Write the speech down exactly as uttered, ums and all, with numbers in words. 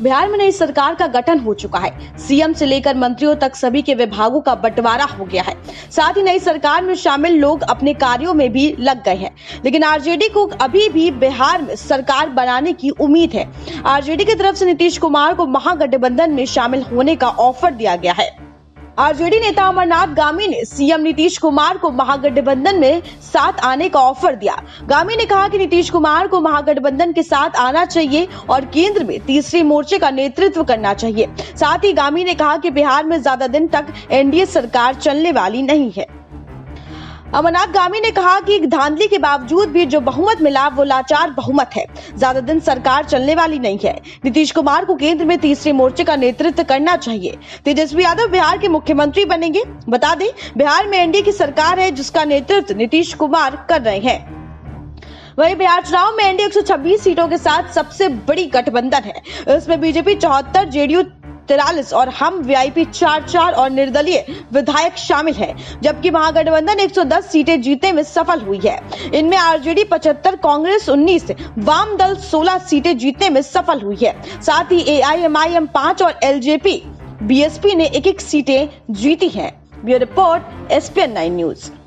बिहार में नई सरकार का गठन हो चुका है। सीएम से लेकर मंत्रियों तक सभी के विभागों का बंटवारा हो गया है। साथ ही नई सरकार में शामिल लोग अपने कार्यों में भी लग गए हैं, लेकिन आरजेडी को अभी भी बिहार में सरकार बनाने की उम्मीद है। आरजेडी की तरफ से नीतीश कुमार को महागठबंधन में शामिल होने का ऑफर दिया गया है। आरजेडी नेता अमरनाथ गामी ने सीएम नीतीश कुमार को महागठबंधन में साथ आने का ऑफर दिया। गामी ने कहा कि नीतीश कुमार को महागठबंधन के साथ आना चाहिए और केंद्र में तीसरे मोर्चे का नेतृत्व करना चाहिए। साथ ही गामी ने कहा कि बिहार में ज्यादा दिन तक एनडीए सरकार चलने वाली नहीं है। अमरनाथ गामी ने कहा कि धांधली के बावजूद भी जो बहुमत मिला वो लाचार बहुमत है, ज्यादा दिन सरकार चलने वाली नहीं है। नीतीश कुमार को केंद्र में तीसरे मोर्चे का नेतृत्व करना चाहिए। तेजस्वी यादव बिहार के मुख्यमंत्री बनेंगे। बता दें, बिहार में एनडीए की सरकार है जिसका नेतृत्व नीतीश कुमार कर रहे हैं। वहीं बिहार चुनाव में एनडीए एक सौ छब्बीस सीटों के साथ सबसे बड़ी गठबंधन है। इसमें बीजेपी चौहत्तर, जेडीयू तिरालीस और हम वीआईपी चार चार और निर्दलीय विधायक शामिल हैं, जबकि महागठबंधन एक सौ दस सीटें जीतने में सफल हुई है। इनमें आरजेडी पचहत्तर, कांग्रेस उन्नीस, वाम दल सोलह सीटें जीतने में सफल हुई है। साथ ही एआईएमआईएम पांच और एलजेपी बीएसपी ने एक एक सीटें जीती हैं। Bureau report SPN nine news.